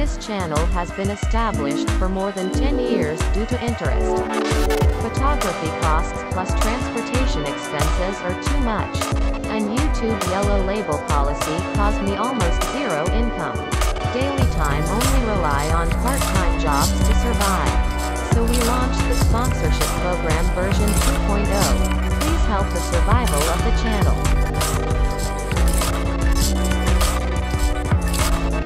This channel has been established for more than 10 years due to interest. Photography costs plus transportation expenses are too much. And YouTube yellow label policy caused me almost zero income. Daily time only rely on part-time jobs to survive. So we launched the sponsorship program version 2.0. Please help the survival of the channel.